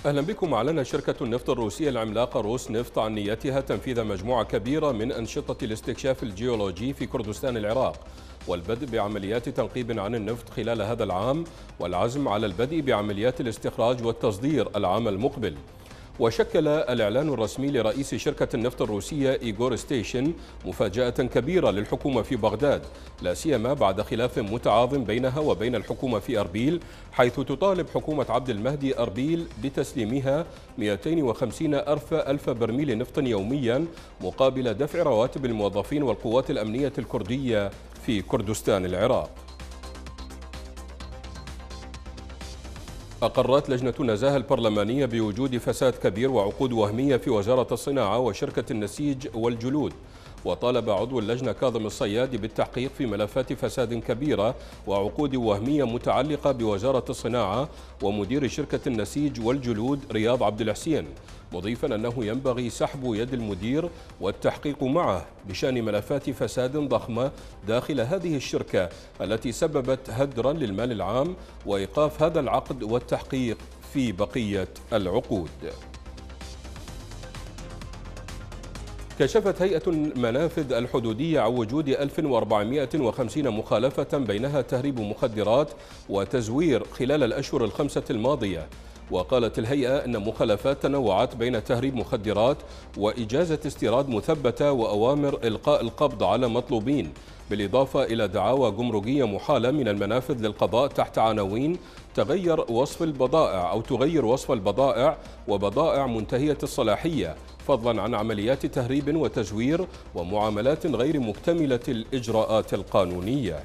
أهلا بكم. أعلنت شركة النفط الروسية العملاقة روس نفط عن نيتها تنفيذ مجموعة كبيرة من أنشطة الاستكشاف الجيولوجي في كردستان العراق والبدء بعمليات تنقيب عن النفط خلال هذا العام، والعزم على البدء بعمليات الاستخراج والتصدير العام المقبل. وشكل الإعلان الرسمي لرئيس شركة النفط الروسية إيغور ستيشن مفاجأة كبيرة للحكومة في بغداد، لا سيما بعد خلاف متعاظم بينها وبين الحكومة في أربيل، حيث تطالب حكومة عبد المهدي أربيل بتسليمها 250 ألف برميل نفط يوميا مقابل دفع رواتب الموظفين والقوات الأمنية الكردية في كردستان العراق. أقرت لجنة النزاهة البرلمانية بوجود فساد كبير وعقود وهمية في وزارة الصناعة وشركة النسيج والجلود، وطالب عضو اللجنة كاظم الصياد بالتحقيق في ملفات فساد كبيرة وعقود وهمية متعلقة بوزارة الصناعة ومدير شركة النسيج والجلود رياض عبد الحسين، مضيفا أنه ينبغي سحب يد المدير والتحقيق معه بشأن ملفات فساد ضخمة داخل هذه الشركة التي سببت هدرا للمال العام، وإيقاف هذا العقد والتحقيق في بقية العقود. كشفت هيئة المنافذ الحدودية عن وجود 1450 مخالفة بينها تهريب مخدرات وتزوير خلال الأشهر الخمسة الماضية. وقالت الهيئة أن مخالفات تنوعت بين تهريب مخدرات وإجازة استيراد مثبتة وأوامر إلقاء القبض على مطلوبين، بالإضافة إلى دعاوى جمركية محالة من المنافذ للقضاء تحت عناوين تغير وصف البضائع وبضائع منتهية الصلاحية، فضلا عن عمليات تهريب وتزوير ومعاملات غير مكتملة الإجراءات القانونية.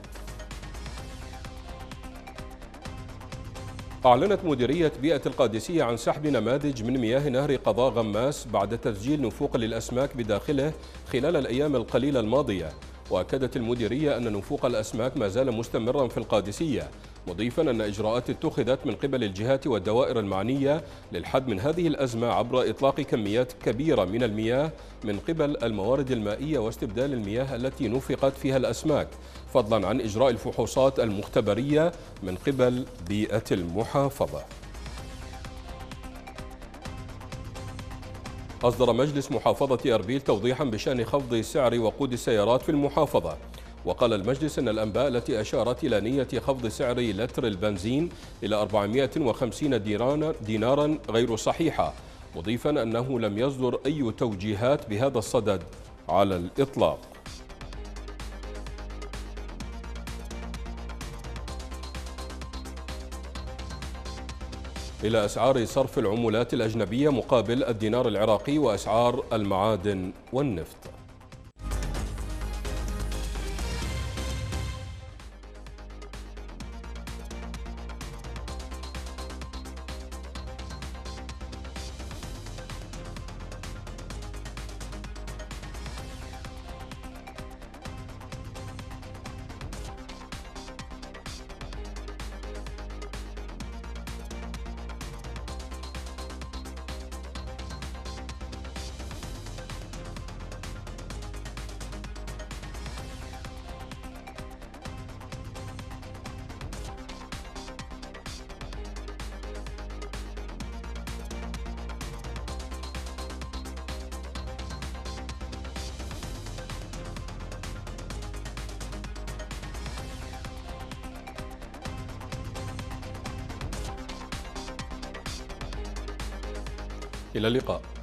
أعلنت مديرية بيئة القادسية عن سحب نماذج من مياه نهر قضاء غماس بعد تسجيل نفوق للأسماك بداخله خلال الأيام القليلة الماضية. وأكدت المديرية أن نفوق الأسماك ما زال مستمرا في القادسية، مضيفا أن إجراءات اتخذت من قبل الجهات والدوائر المعنية للحد من هذه الأزمة عبر إطلاق كميات كبيرة من المياه من قبل الموارد المائية واستبدال المياه التي نفقت فيها الأسماك، فضلا عن إجراء الفحوصات المختبرية من قبل بيئة المحافظة. أصدر مجلس محافظة أربيل توضيحا بشأن خفض سعر وقود السيارات في المحافظة. وقال المجلس أن الأنباء التي أشارت إلى نية خفض سعر لتر البنزين إلى 450 دينارا غير صحيحة، مضيفا أنه لم يصدر أي توجيهات بهذا الصدد على الإطلاق. إلى أسعار صرف العملات الأجنبية مقابل الدينار العراقي وأسعار المعادن والنفط. إلى اللقاء.